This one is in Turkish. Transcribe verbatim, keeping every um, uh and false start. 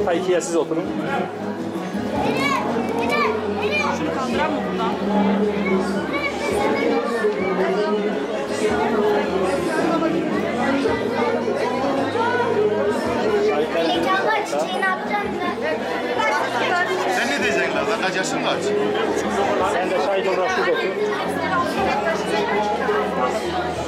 Tayki'ye siz oturun. Şunu kaldıran mı buradan? Mekanlar çiçeğini atacağım da. Sen ne diyeceksin lan? Kaç yaşın kaç? Sen de şahit olarak şurada otur.